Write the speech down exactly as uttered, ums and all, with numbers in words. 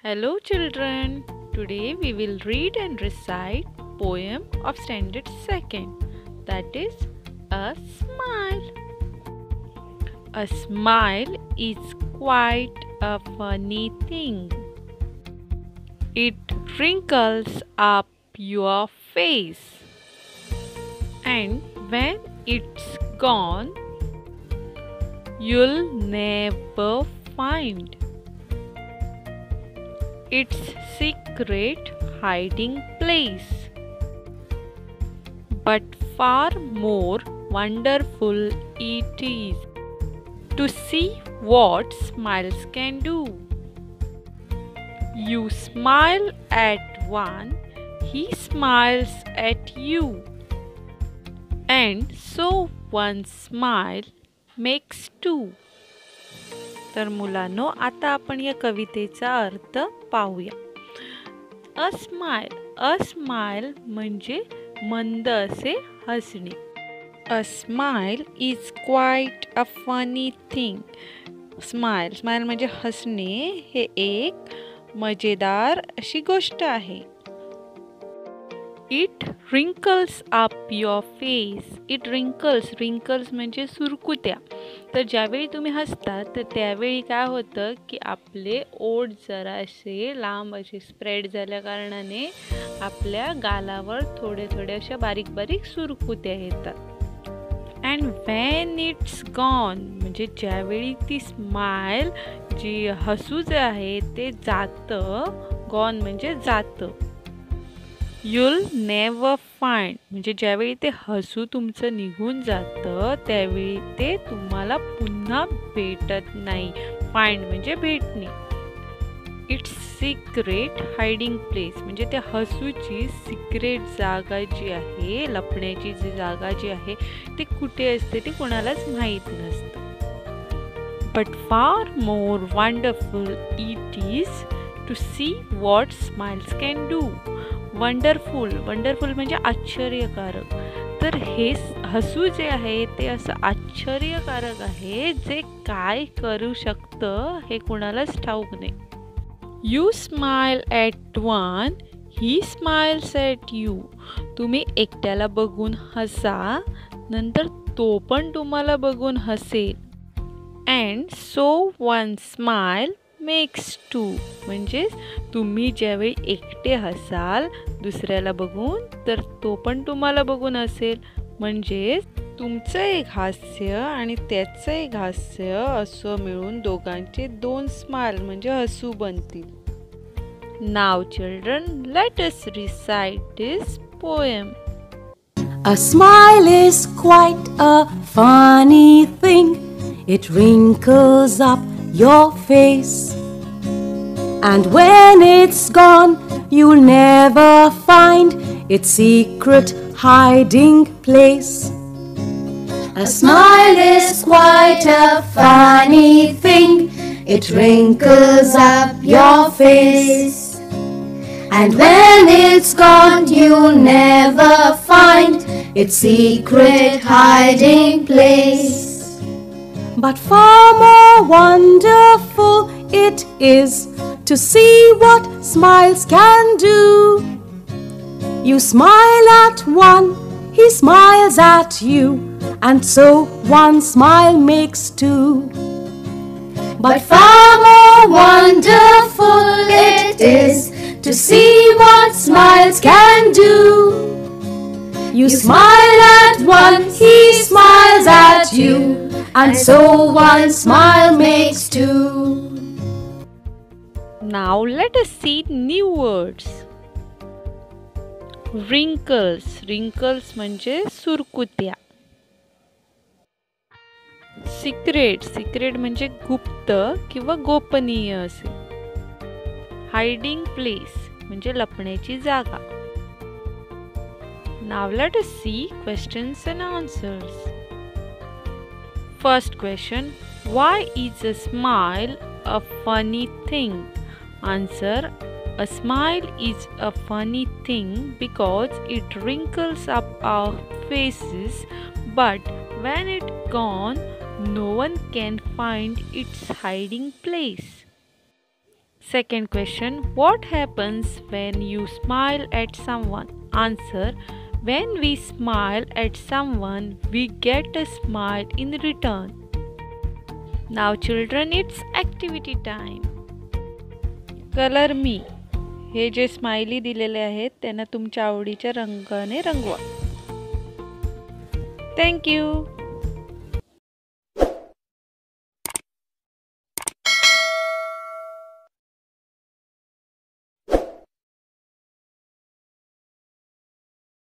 Hello children, today we will read and recite poem of standard second, that is a smile. A smile is quite a funny thing. It wrinkles up your face, and when it's gone, you'll never find its secret hiding place. But far more wonderful it is to see what smiles can do. You smile at one, he smiles at you, and so one smile makes two. तर मुलांनो, आता आपण या कवितेचा अर्थ पाहूया. A smile a smile म्हणजे मंद असे हसणे. A smile is quite a funny thing. Smile smile म्हणजे हसणे हे एक मजेदार अशी गोष्ट आहे. It wrinkles up your face. It wrinkles wrinkles म्हणजे सुरकुत्या. तर ज्यावेळी तुम्ही हसता तर त्यावेळी काय होतं की आपले ओठ जरा असे लांब असे स्प्रेड झाल्या कारणाने आपल्या गालावर थोडे थोडे अशा बारीक बारीक सुरकुत्या येतात. अँड व्हेन इट्स गॉन म्हणजे ज्यावेळी ती स्माइल जी हसू जे आहे ते जातं. गॉन म्हणजे जातं. You'll never find म्हणजे ज्यावेळी ते हसू तुमचं निघून जातं त्यावेळी ते तुम्हाला पुन्हा भेटत नाही. फाइंड म्हणजे भेटणे. इट्स सिक्रेट हायडिंग प्लेस म्हणजे त्या हसूची सिक्रेट जागा जी आहे, लपण्याची जी जागा जी आहे ती कुठे असते ते कोणालाच माहीत नसतं. But far more wonderful it is to see what smiles can do. Wonderful wonderful म्हणजे आश्चर्यकारक. तर हे हसू जे आहे ते असं आश्चर्यकारक आहे जे काय करू शकतं हे कुणालाच ठाऊक नाही. You smile at one, he smiles at you. तुम्ही एकट्याला बघून हसा, नंतर तो पण तुम्हाला बघून हसेल. And so one smile makes two म्हणजे तुम्ही ज्यावेळी एकटे हसाल दुसऱ्याला बघून तर तो पण तुम्हाला बघून हसेल. म्हणजे तुमचं एक हास्य आणि त्याचं एक हास्य असं मिळून दोघांचे दोन स्माइल म्हणजे हसू बनतील. Now children, let us recite this poem. A smile is quite a funny thing. It wrinkles up your face, and when it's gone you'll never find its secret hiding place. A smile is quite a funny thing. It wrinkles up your face, and when it's gone you'll never find its secret hiding place. But far more wonderful it is to see what smiles can do. You smile at one, he smiles at you, and so one smile makes two. But far more wonderful it is to see what smiles can do. You smile at one, he smiles at you, and so one smile makes two. Now let us see new words. Wrinkles. Wrinkles म्हणजे सुरकुत्या. Secret. Secret म्हणजे गुप्त किंवा गोपनीय असे. Hiding place म्हणजे लपण्याची जागा. Now let us see questions and answers. First question, why is a smile a funny thing? Answer, a smile is a funny thing because it wrinkles up our faces, but when it's gone, no one can find its hiding place. Second question, what happens when you smile at someone? Answer, when we smile at someone, we get a smile in return. Now children, it's activity time. Color me. हे जे smiley दिलेले आहेत त्यांना तुमच्या आवडीच्या रंगाने रंगवा. Thank you.